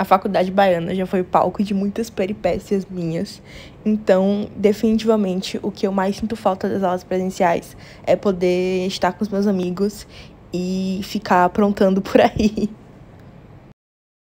A faculdade baiana já foi palco de muitas peripécias minhas. Então, definitivamente, o que eu mais sinto falta das aulas presenciais é poder estar com os meus amigos e ficar aprontando por aí.